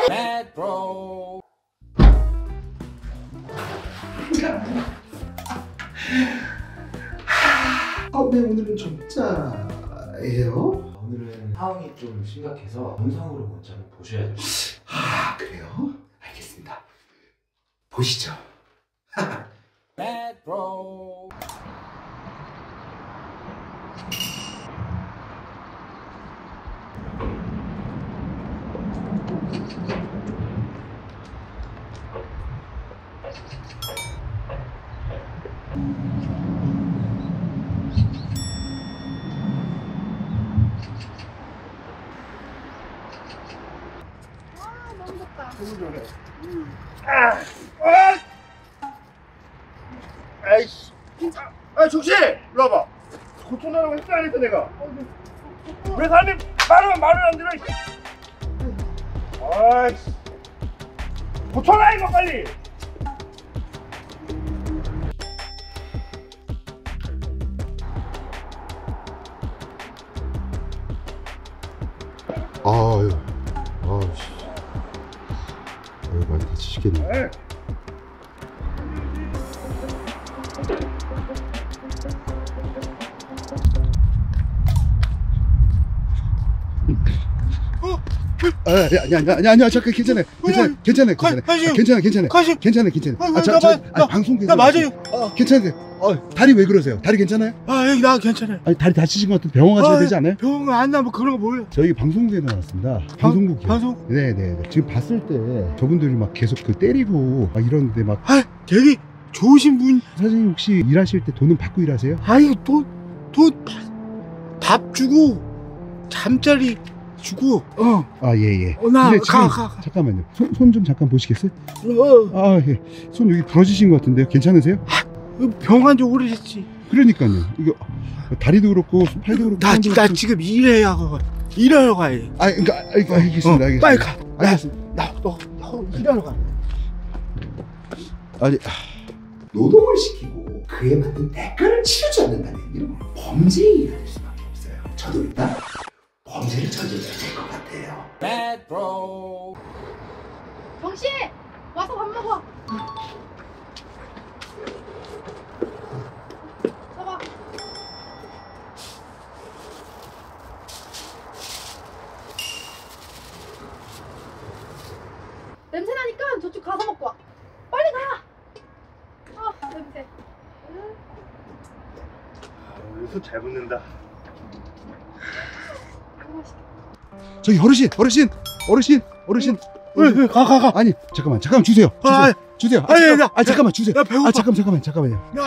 Bad bro. 네, 오늘은 정자예요. 오늘은 상황이 좀 심각해서 영상으로 먼저 한번 보셔야 돼요. 그래요? 알겠습니다. 보시죠. Bad bro. 너무 덥다. 너무 좋네. 아이씨. 정신! 일로 와봐. 고쳐나라고 했어 안 했어 내가? 왜 사람이 말하면 말을 안 들어? 아이씨. 고쳐라 이거 빨리. 아유, 아우씨, 아유 많이 다치시겠네. 아니야, 잠깐 괜찮아요. 괜찮아요. 방송국에서 나 맞아요. 괜찮으세요? 다리 왜 그러세요? 다리 괜찮아요? 여기 나 괜찮아요. 아니 다리 다치신 것 같은데 병원 가셔야 되지 않아요? 병원 안 나면 그런 거 몰라요. 저희 방송국에 나왔습니다. 방송국이요. 방송? 네네. 지금 봤을 때 저분들이 막 계속 그 때리고 막 이러는데 막. 되게 좋으신 분. 사장님 혹시 일하실 때 돈은 받고 일하세요? 밥 주고 잠자리 주고. 예. 나 근데 지금 가. 잠깐만요. 손 좀 잠깐 보시겠어요? 예. 손 여기 부러지신 것 같은데요. 괜찮으세요? 병원 지 오래됐지. 그러니까요. 이거 다리도 그렇고 팔도 그렇고. 나 지금 일하러 가야 돼. 그러니까 알겠습니다. 알겠습니다. 빨리 가. 알겠습니다. 너 일하러 가. 아니. 노동을 시키고 그에 맞는 대가를 치르지 않는다면요 범죄에 이르를 수밖에 없어요. 저도 일단 범죄를 저질러야 될 것 같아요. Bad bro. 정씨! 와서 밥 먹어. 잡아. 냄새 나니까 저쪽 가서 먹고 와. 빨리 가. 냄새. 손 잘 붙는다. 저기 어르신. 왜 가. 아니 잠깐만 주세요. 주세요. 잠깐만 주세요. 나 배고파. 잠깐만요. 자,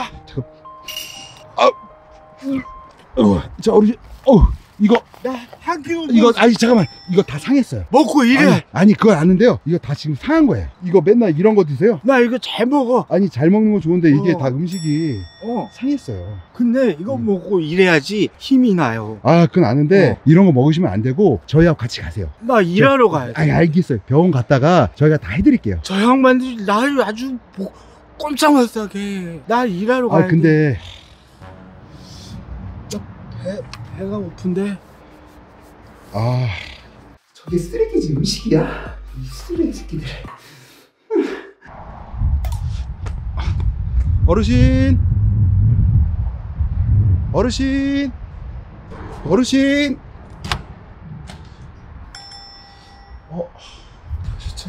자 어르신. 이거 한 끼도 잠깐만 이거 다 상했어요. 먹고 이래. 아니 그건 아는데요. 이거 다 지금 상한 거예요. 이거 맨날 이런 거 드세요? 나 이거 잘 먹어. 아니 잘 먹는 거 좋은데 이게 다 음식이 상했어요. 근데 이거 먹고 일해야지 힘이 나요. 그건 아는데 이런 거 먹으시면 안 되고 저희하고 같이 가세요. 나 일하러 가야 돼. 알겠어요. 병원 갔다가 저희가 다 해드릴게요. 저 양반들이 나를 아주 꼼짝 못하게. 나 일하러 가야 돼. 근데 배가 고픈데. 저게 쓰레기지 음식이야. 이 쓰레기 새끼들. 어르신. 진짜.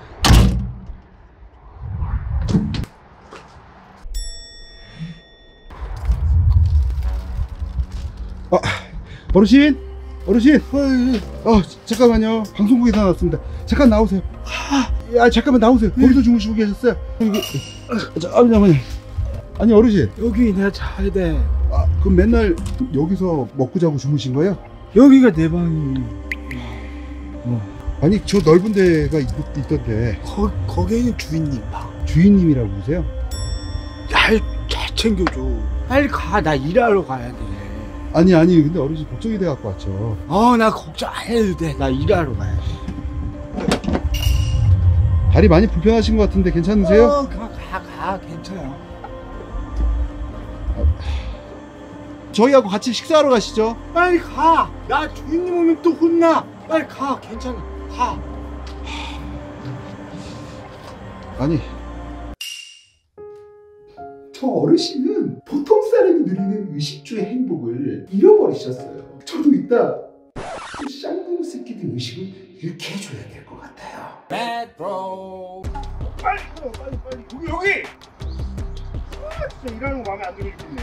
어르신. 잠깐만요. 방송국에서 나왔습니다. 잠깐 나오세요. 잠깐만 나오세요. 거기서 주무시고 계셨어요. 잠깐만요. 아니 어르신. 여기 내가 자야 돼. 그럼 맨날 여기서 먹고 자고 주무신 거예요? 여기가 내 방이. 아니 저 넓은 데가 있던데. 거기는 주인님 방. 주인님이라고 그러세요? 날 잘 챙겨줘. 빨리 가. 나 일하러 가야 돼. 아니 근데 어르신 걱정이 돼 갖고 왔죠. 나 걱정 안 해도 돼. 나 일하러 가야 돼. 다리 많이 불편하신 것 같은데 괜찮으세요? 가 괜찮아. 저희하고 같이 식사하러 가시죠. 빨리 가. 나 주인님 오면 또 혼나. 빨리 가. 괜찮아. 가. 아니 저 어르신은 보통 사람이 누리는 의식주의 행복을 잃어버리셨어요. 저도 이따 그 쌍둥이 새끼들 의식을 잃게 해줘야 될 것 같아요. Bad bro. 빨리 들어 빨리 여기 아 진짜 일하는 거 마음에 안 들어 죽겠네.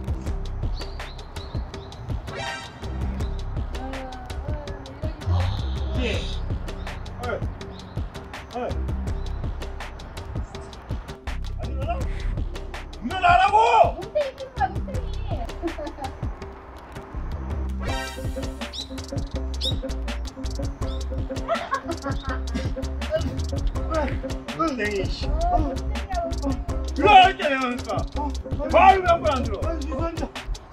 안 일어나? 일어나라고! 몽탱이 끼는 거야, 몽탱이. 땡이 씨. 몽탱이야, 몽탱이. 일어나 했잖아 그러니까. 말을 왜 한 번 안 들어? 죄송합니다.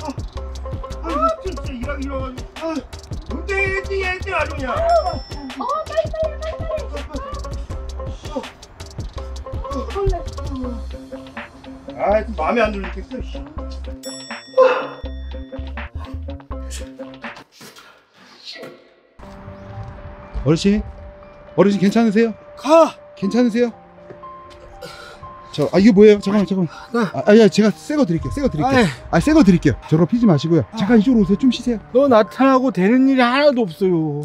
진짜 일하기 싫어가지고. 땡이 땡이 아주 그냥. 아, 좀 마음에 안 들어 죽겠어. 씨. 어르신 괜찮으세요? 가. 괜찮으세요? 이거 뭐예요? 잠깐만. 야, 제가 새 거 드릴게요. 새 거 드릴게요. 저거 피지 마시고요. 잠깐 이쪽으로 오세요. 좀 쉬세요. 너 나타나고 되는 일이 하나도 없어요.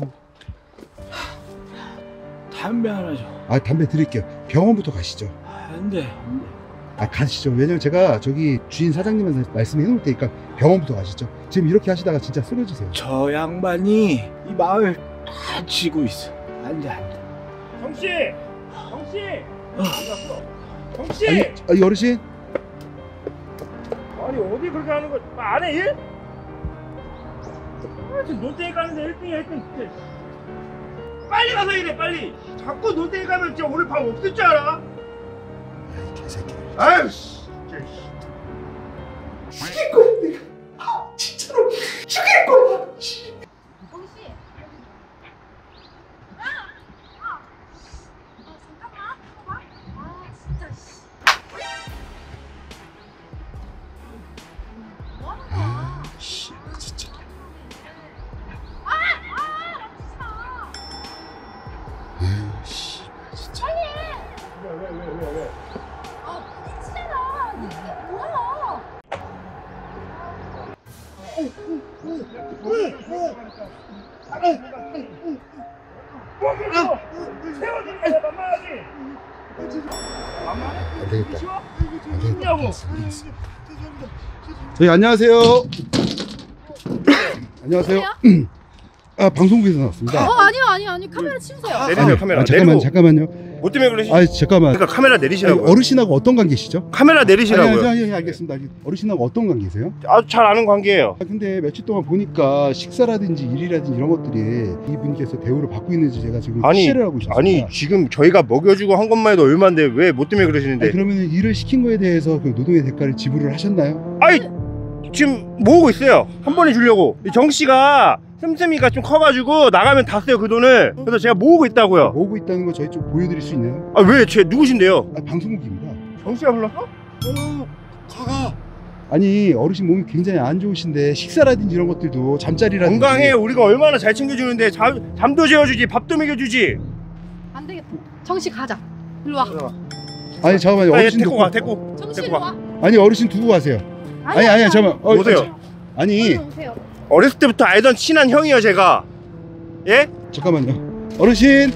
담배 하나 줘. 담배 드릴게요. 병원부터 가시죠. 안 돼. 가시죠. 왜냐면 제가 저기 주인 사장님한테 말씀해 놓을 테니까 병원부터 가시죠. 지금 이렇게 하시다가 진짜 쓰러지세요. 저 양반이 이 마을 다 쥐고 있어. 안 돼. 정씨! 정씨! 아니, 어르신. 아니 어디 그렇게 하는 거 안 해 일? 지금 논대에 가는데 1등이야 1등 진짜. 빨리 가서 일해 빨리. 자꾸 논대에 가면 진짜 오늘 밤 없을 줄 알아? 개새끼. 아유 씨. 죽일 거야 내가. 진짜로 죽일 거야. 정씨. 잠깐만. 진짜 씨. 뭐 하는 거야? 씨, 진짜. 씨, 진짜. 왜? 부딪히잖아. 이게 뭐야? 세워주니까 만만하지? 안 되겠다. 뭐냐고? 저희 안녕하세요. 안녕하세요. 방송국에서 나왔습니다. 아니요. 카메라 치우세요. 내리세요 카메라. 잠깐만요. 뭐 때문에 그러시? 잠깐만. 그러니까 카메라 내리시라고. 어르신하고 어떤 관계시죠? 카메라 내리시라고요. 아니, 알겠습니다. 어르신하고 어떤 관계세요? 아주 잘 아는 관계예요. 근데 며칠 동안 보니까 식사라든지 일이라든지 이런 것들이 이분께서 대우를 받고 있는지 제가 지금 취재를 하고 있습니다. 아니 지금 저희가 먹여주고 한 것만 해도 얼마인데 왜 뭐 때문에 그러시는데? 그러면 일을 시킨 거에 대해서 그 노동의 대가를 지불을 하셨나요? 아니 지금 모으고 있어요. 한 번에 주려고. 정 씨가 씀씀이가 좀 커가지고 나가면 다 써요 그 돈을. 그래서 제가 모으고 있다고요. 모으고 있다는 거 저희 좀 보여드릴 수 있나요? 아 왜? 쟤 누구신데요? 방송국입니다. 정 씨가 불렀어? 가가. 아니 어르신 몸이 굉장히 안 좋으신데 식사라든지 이런 것들도 잠자리라든지 건강해. 우리가 얼마나 잘 챙겨주는데 잠도 재워주지 밥도 먹여주지. 안 되겠다. 정씨 가자. 일로 와. 아니 잠깐만요. 어르신 데리고 가 데리고. 정씨 데리고 일로 가. 와. 아니 어르신 두고 가세요. 아니 잠깐만. 오세요. 아니 얼른 오세요. 어렸을 때부터 알던 친한 형이요 제가. 예? 잠깐만요. 어르신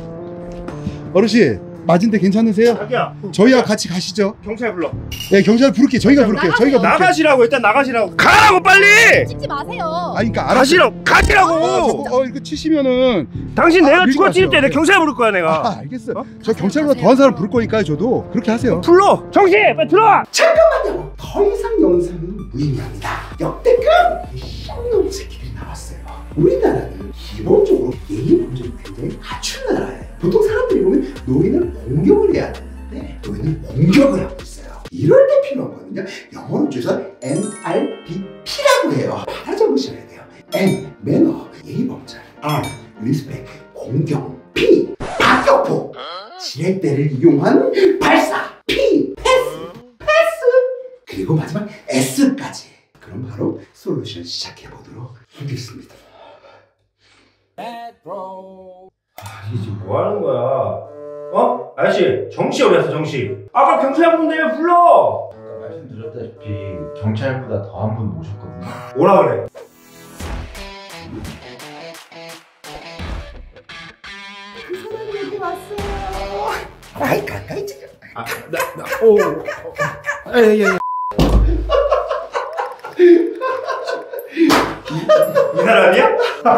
맞은데 괜찮으세요? 자기야 저희와 같이 가시죠. 경찰 불러. 네, 경찰 부를게요. 저희가 부를게요. 저희가 부를게요. 나가시라고. 일단 나가시라고. 가라고 빨리. 찍지 마세요. 아니 그러니까 알았어요. 가시라고. 이거 치시면은 당신 내가 밀고 죽어 찔 때 가세요. 내가 경찰 부를 거야 내가. 알겠어요. 저 경찰보다 더한 사람 부를 거니까요. 저도 그렇게 하세요. 불러. 정신 빨리 들어와. 잠깐만요. 더 이상 영상은 무의미합니다. 역대급 쌍놈 새끼들이 나왔어요. 우리나라는 기본적으로 예의 범죄를 굉장히 갖춘 나라예요. 보통 사람들이 보면 노인을 공경을 해야 되는데 노인은 공격을 하고 있어요. 이럴 때 필요한 거는요. 영어로 줄여서 NRBP라고 해요. 바로 적으셔야 돼요. N 매너 예의 범절, R 리스펙 공경, P 박격포 지렛대를 이용한 발사, P 패스 그리고 마지막 S까지. 그럼 바로 솔루션 시작해 보도록 하겠습니다. Bad bro. 이게 지금 뭐 하는 거야? 어? 아저씨 정씨 어디 갔어 정씨? 아까 경찰 부른다며 불러. 아까 말씀드렸다시피 경찰보다 더 한 분 모셨거든요. 뭐라 그래? 그 사람이 여기 왔어요. 아이 가까이 지금. 이 사람이야?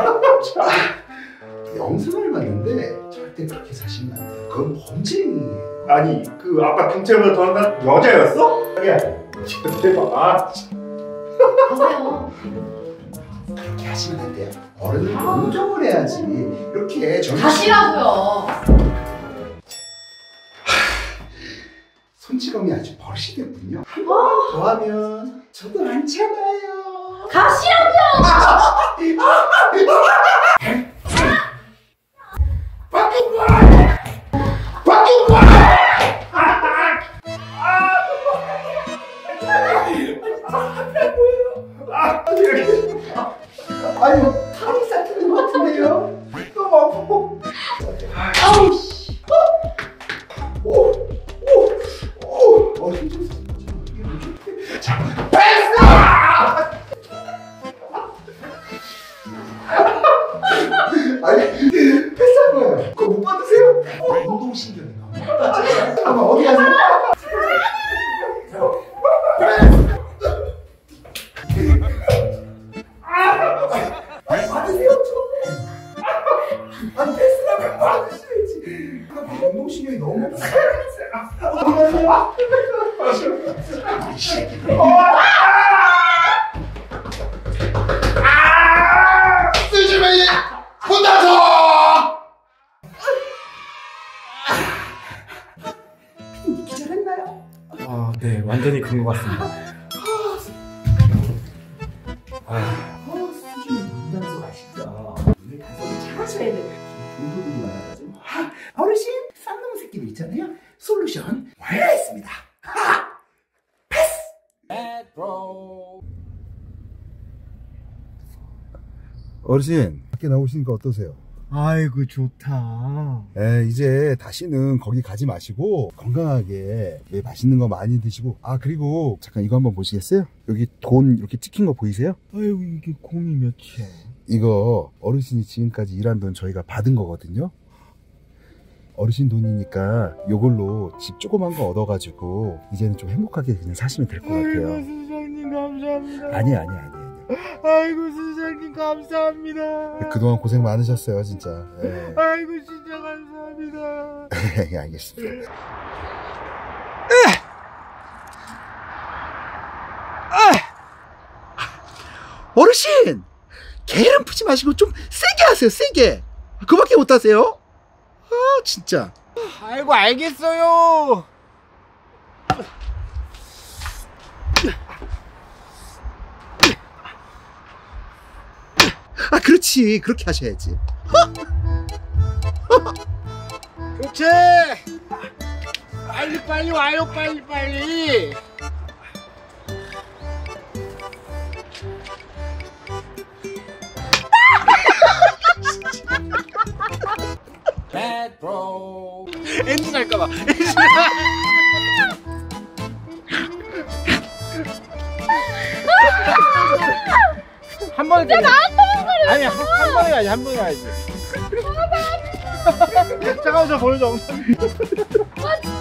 영상을 봤는데 절대 그렇게 사시면 안 돼요. 그건 범죄행위예요. 아니 그 아까 경찰보다 더한 여자였어? 야 대박. 아 가세요. 그렇게 하시면 안 돼요. 어른은 존경을 해야지. 이렇게 가시라고요. 손찌검이 아주 버릇이 됐군요. 한 번만 더 하면 저도 안 참아요. 가시라고요. 아니 털이 쌓이는 것 같은데요? 너무 아프고. 아우 씨. 힘들었어. 이게 뭐지? 자, 패스! 아니 패스한 거예요. 그거 못 받으세요? 운동신경인가? 잠깐만 어디 가세요? 아니 받으세요 좀. 아니 패스라면 받으셔야지. 운동신경이 너무 없어요. 어디 가세요? 이 새끼들. 쓰지마 이 문 닫아! 기절했나요? 아, 네, 완전히 큰 것 같습니다. 수준이 문 닫아서 맛있다. 눈을 가서 잘하셔야 돼. 돈도들이 많아가지고. 어르신 쌍놈 새끼들 있잖아요. 솔루션 완료했습니다. 어르신 밖에 나오시니까 어떠세요? 아이고 좋다. 이제 다시는 거기 가지 마시고 건강하게 맛있는 거 많이 드시고, 아 그리고 잠깐 이거 한번 보시겠어요? 여기 돈 이렇게 찍힌 거 보이세요? 아이고 이게 공이 몇이야? 이거 어르신이 지금까지 일한 돈 저희가 받은 거거든요. 어르신 돈이니까 요걸로 집 조그만 거 얻어가지고 이제는 좀 행복하게 그냥 사시면 될 것 같아요. 아이고 수장님 감사합니다. 아니야. 아이고 수장님 감사합니다. 그동안 고생 많으셨어요 진짜. 아이고 진짜 감사합니다. 예, 알겠습니다. 어르신! 게으름 푸지 마시고 좀 세게 하세요, 세게! 그밖에 못하세요? 아, 진짜. 아이고 알겠어요. 아, 그렇지. 그렇게 하셔야지. 그렇지. 빨리 와요 빨리. 엔진 할까봐. 한 번에 때려. 아니 한 번에 가야지. 한 번에 가야지. 잠깐만 저 보여줘.